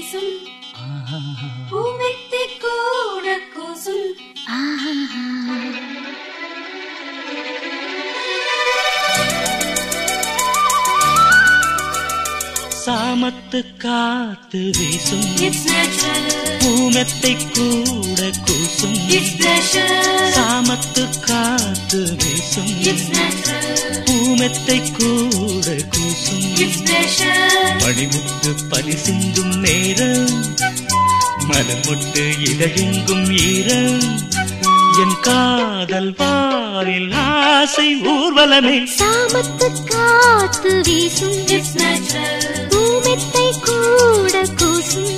வீசும் பூமெத்தை கூட கூசும் சாமத்து காத்து வீசும் பூமெத்தை கூட கூசும் சாமத்து காத்து வீசும் பூமெத்தை கூட கூசும் மணிமுத்து பனி சிந்தும் நேரம் மலர்மொட்டு இதழெங்கும் ஈரம் என் காதல் வாரில் ஆசை ஊர்வலமே சாமத்து காத்து வீசும் பூமெத்தை கூட கூசும்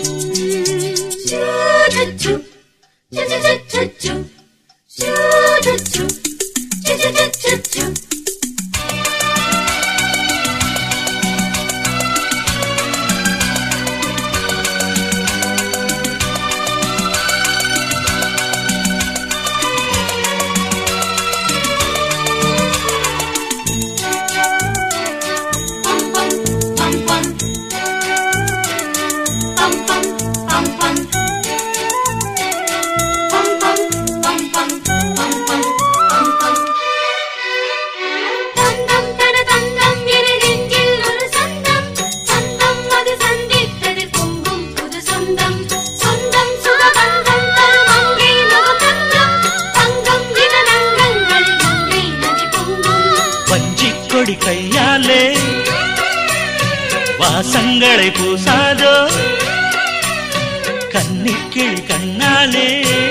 கையாலே வாசங்களை பூசாதோ கன்னிக்கிளி கண்ணாலே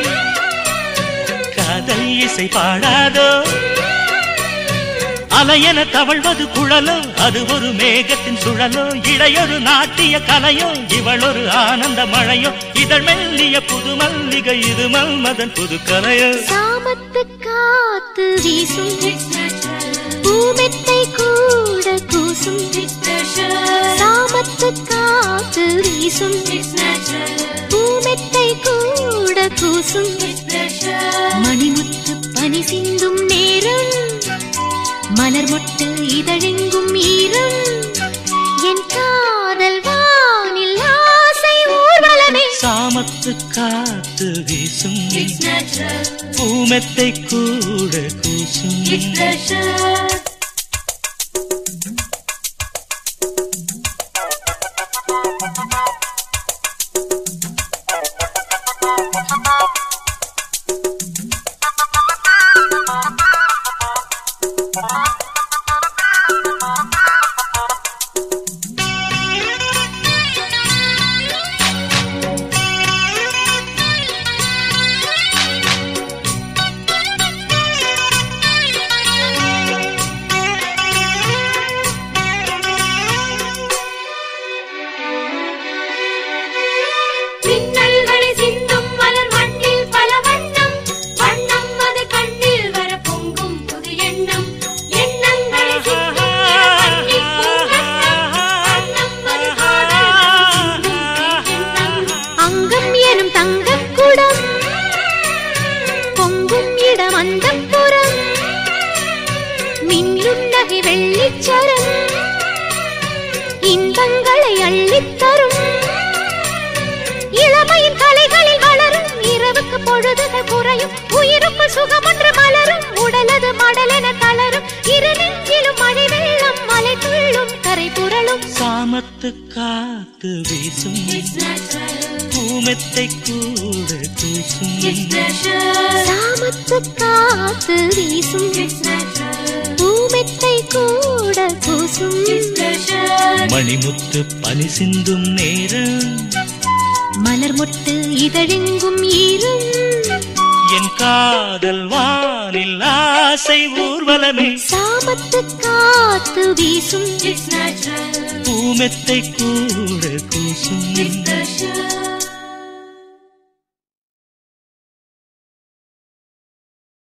காதல் இசை பாடாதோ அலையென தவழ்வது குழலோ அது ஒரு மேகத்தின் சுழலோ இடையொரு நாட்டிய கலையோ இவள் ஒரு ஆனந்த மழையோ இதழ் மெல்லிய புது மல்லிகை இது மன்மதன் புது கலையோ சாமத்து காத்து வீசும் பூமெத்தை கூட கூசும் சாமத்து காத்து வீசும் பூமெத்தை கூட கூசும் மணிமுத்து பனி சிந்தும் நேரம் மலர்மொட்டு இதழெங்கும் ஈரம் என் காதல் வானில் ஆசை ஊர்வலமே சாமத்து காத்து வீசும் பூமெத்தை கூட கூசும் வெள்ளிச்சரம் இன்பங்களை அள்ளித்தரும் இளமையின் கலைகளில் வளரும் இரவுக்கு பொழுதுகள் குறையும் உயிருக்கு சுகமொன்று மலரும் உடலது மடலென தளரும் இரு நெஞ்சிலும் மழை வெள்ளம் மலை துள்ளும் கரை புரளும் சாமத்து காத்து வீசும் பூமெத்தை கூட கூசும் சாமத்து காத்து வீசும் பூமெத்தை கூட கூசும் மணிமுத்து பனி சிந்தும் நேரம் மலர்மொட்டு இதழெங்கும் ஈரம் என் காதல் வானில் ஆசை ஊர்வலமே சாமத்து காத்து வீசும் பூமெத்தை கூட கூசும்